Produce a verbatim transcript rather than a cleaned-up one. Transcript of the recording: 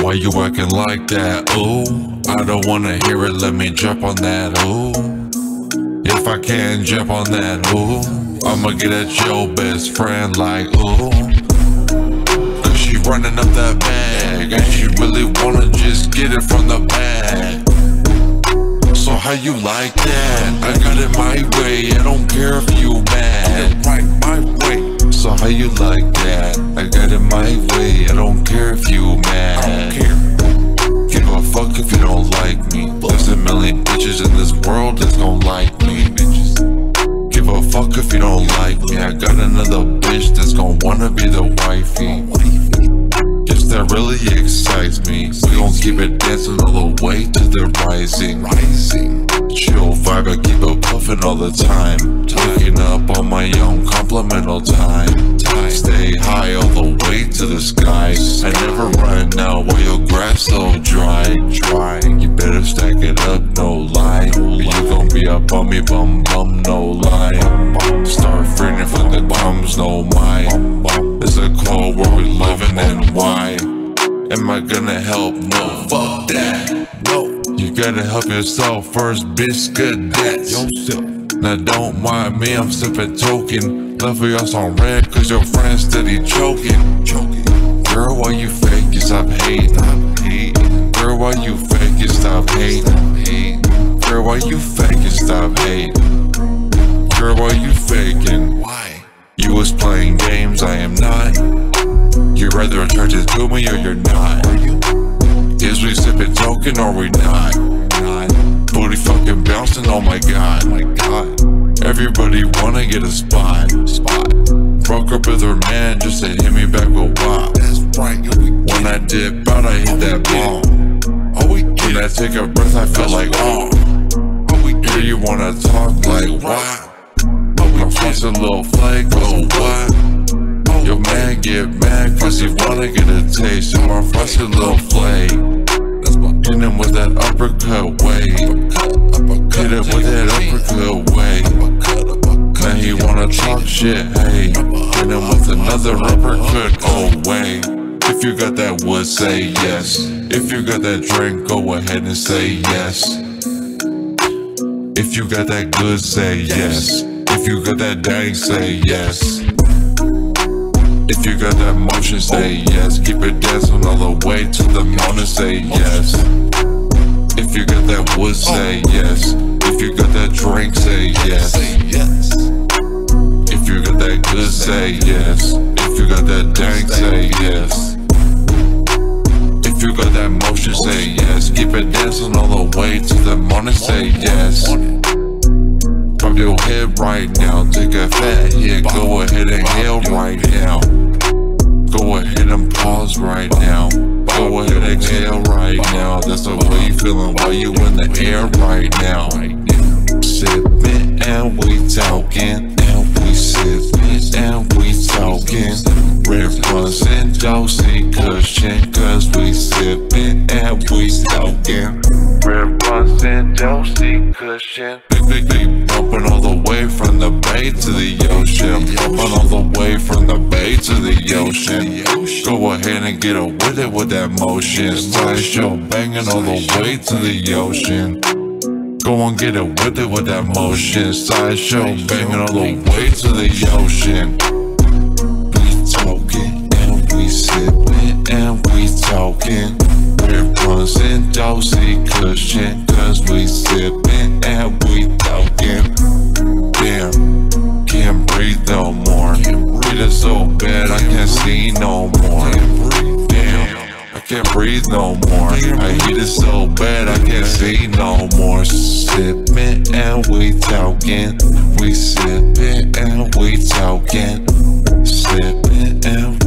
Why you acting like that? Ooh, I don't wanna hear it, let me jump on that. Ooh, if I can't jump on that, ooh, I'ma get at your best friend like, ooh, cause she running up that bag, and she really wanna just get it from the bag. So how you like that? I got it my way, I don't care if you mad. Right my way. So how you like that? I got it my way, I don't care if you mad. I don't care. Give a fuck if you don't like me. There's a million bitches in this world that's gon' like me. Give a fuck if you don't like me. I got another bitch that's gon' wanna be the wifey. Yes, that really excites me. We gon' keep it dancing all the way to the rising. Rising. Chill vibe, I keep it puffin' all the time. Taking up on my own complimental time. Stay high all the way to the sky. I never run out while your grass so dry. Dry. You better stack it up, no lie. You gon' be up on me, bum bum, no lie. Start freezing from the bums, no my. It's a cold world we living in, why? Am I gonna help? No, fuck that. No. You gotta help yourself first, bitch, good that. Now don't mind me, I'm sipping token. Love for y'all on red, cause your friends steady choking. Girl, why you fake it, stop hating. Girl, why you fake it, stop hating. Girl, why you fake it, stop hating. Girl, why you faking? Why? You was playing games, I am not. You're either attracted to me or you're not. Are you? Is we sipping token or we not? Not. Booty fucking bouncing, oh my god. Oh my god. Everybody wanna get a spot. Spot. Broke up with her man just to hit me back with wop. That's right. When I dip out, I hit that bomb. Oh, we get when I take a breath, I feel like oh. Oh, we hear you wanna talk like what? I'm just a little flake, oh what? Your man get mad cause he wanna get a taste. So I'm fresh a little flake. Hit him with that uppercut way. Hit it with that uppercut way. Now he wanna talk shit, hey. Hit him with another uppercut, oh way. If you got that wood, say yes. If you got that drink, go ahead and say yes. If you got that good, say yes. If you got that dang, say yes. If you got that motion, say yes. Keep it dancing all the way to the morning, say yes. If you got that wood, say yes. If you got that drink, say yes. If you got that good, say yes. If you got that dang, say yes. If you got that motion, say yes. Keep it dancing all the way to the morning, say yes. Pop your head right now, take a fat hit, go ahead and hail right now. Go ahead and pause right now. Go ahead and exhale right now. That's the way you feeling while you in the air right now. Sippin' and we talking, and we sippin' and we talking. Red Plus and Dosey cushion, cause we sippin' and we talking. Red Plus and Dosey cushion. Big, big, big bumpin' all the way from the bay to the ocean. Bumpin' all the way from the bay to the ocean. Go ahead and get it with it with that motion. Side show bangin' all the way to the ocean. Go on, get it with it with that motion. Side show bangin' all the way to the ocean. We talking and we sippin' and we talking. Red Plus and Dosey cushion, cause we sippin' and we talking. Damn, can't breathe no more. Breathe it so bad I can't see no more. Damn, I can't breathe no more. I hate it so bad I can't see no more. Sippin' and we talking. We sippin' and we talking. Sippin' and